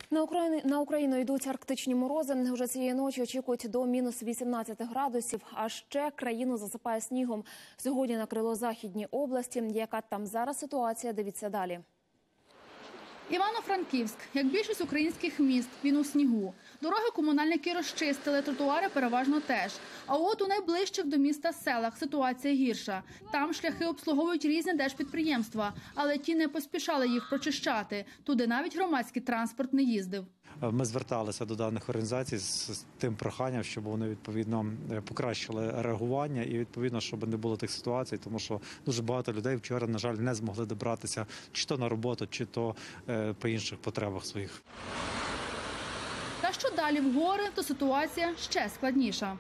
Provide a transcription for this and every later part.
На Україну йдуть арктичні морози. Уже цієї ночі очікують до мінус 18 градусів. А ще країну засипає снігом. Сьогодні накрило західні області. Яка там зараз ситуація? Дивіться далі. Івано-Франківськ. Як більшість українських міст, він у снігу. Дороги комунальники розчистили, тротуари переважно теж. А от у найближчих до міста селах ситуація гірша. Там шляхи обслуговують різні держпідприємства, але ті не поспішали їх прочищати. Туди навіть громадський транспорт не їздив. Ми зверталися до даних організацій з тим проханням, щоб вони відповідно покращили реагування і відповідно, щоб не було тих ситуацій, тому що дуже багато людей вчора, на жаль, не змогли добратися чи то на роботу, чи то по інших потребах своїх. Та що далі в гори, то ситуація ще складніша.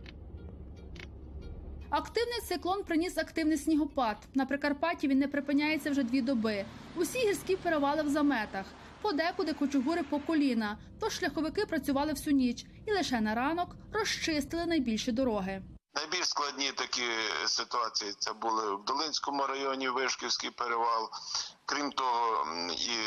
Активний циклон приніс активний снігопад. На Прикарпатті він не припиняється вже 2 доби. Усі гірські перевали в заметах. Подекуди кучугури по коліна, тож шляховики працювали всю ніч і лише на ранок розчистили найбільші дороги. Найбільш складні такі ситуації це були в Долинському районі, Вишківський перевал. Крім того, і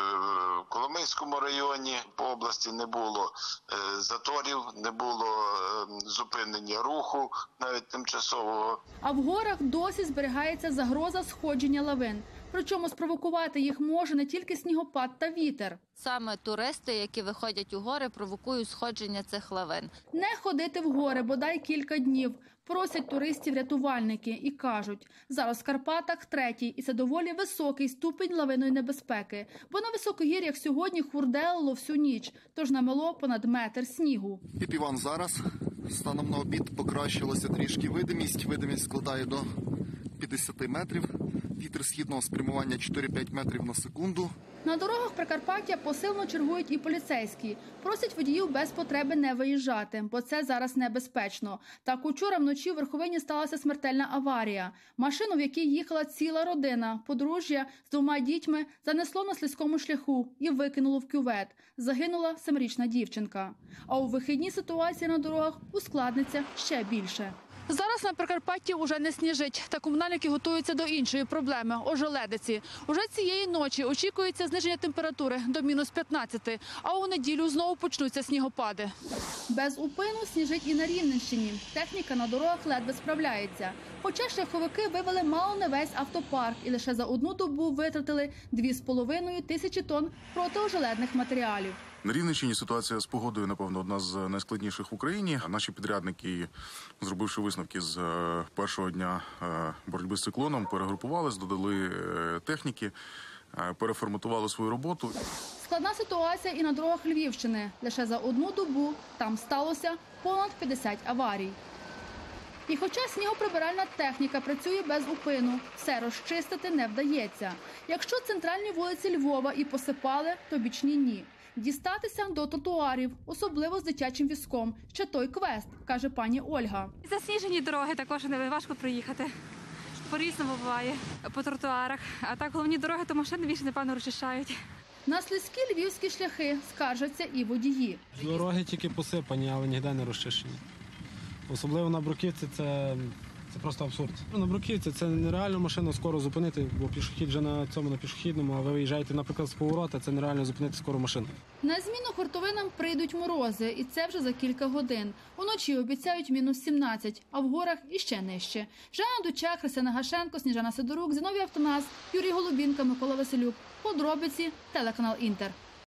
в Коломийському районі по області не було заторів, не було зупинення руху, навіть тимчасового. А в горах досі зберігається загроза сходження лавин. Причому спровокувати їх може не тільки снігопад та вітер. Саме туристи, які виходять у гори, провокують сходження цих лавин. Не ходити в гори бодай кілька днів. Просять туристів рятувальники і кажуть, зараз в Карпатах 3-й, і це доволі високий ступінь лавинної небезпеки. Бо на високогір'ях сьогодні хурделило всю ніч, тож намело понад метр снігу. Іван, зараз станом на обід покращилася трішки видимість. Видимість складає до 50 метрів. Вітер східного спрямування 4-5 метрів на секунду. На дорогах Прикарпаття посилено чергують і поліцейські. Просять водіїв без потреби не виїжджати, бо це зараз небезпечно. Так учора вночі в Верховині сталася смертельна аварія. Машину, в якій їхала ціла родина, подружжя з 2 дітьми, занесло на слизькому шляху і викинуло в кювет. Загинула 7-річна дівчинка. А у вихідні ситуація на дорогах ускладниться ще більше. Зараз на Прикарпатті уже не сніжить, та комунальники готуються до іншої проблеми – ожеледиці. Уже цієї ночі очікується зниження температури до мінус 15, а у неділю знову почнуться снігопади. Без упину сніжить і на Рівненщині. Техніка на дорогах ледве справляється. Хоча шляховики вивели мало не весь автопарк і лише за 1 добу витратили 2,5 тисячі тонн протиожеледних матеріалів. На Рівненщині ситуація з погодою, напевно, одна з найскладніших в Україні. Наші підрядники, зробивши висновки з першого дня боротьби з циклоном, перегрупувались, додали техніки, переформатували свою роботу. Складна ситуація і на дорогах Львівщини. Лише за 1 добу там сталося понад 50 аварій. І хоча снігоприбиральна техніка працює без упину, все розчистити не вдається. Якщо центральні вулиці Львова і посипали, то бічні – ні. Дістатися до тротуарів, особливо з дитячим візком, ще той квест, каже пані Ольга. Засніжені дороги також важко проїхати. По-різному буває по тротуарах. А так головні дороги, то машини більше, напевно, розчищають. На слизькі львівські шляхи скаржаться і водії. Дороги тільки посипані, але ніде не розчищені. Особливо на Бруківці це просто абсурд. На Бруківці це нереально машину скоро зупинити, бо пішохід вже на пішохідному, а ви виїжджаєте, наприклад, з поворота, це нереально зупинити скоро машину. На зміну хуртовинам прийдуть морози, і це вже за кілька годин. Уночі обіцяють мінус 17, а в горах іще нижче. Жанна Дучак, Христина Гашенко, Сніжана Сидорук, Зіновій Автонас, Юрій Голубінка, Микола Василюк. Подробиці, телеканал Інтер.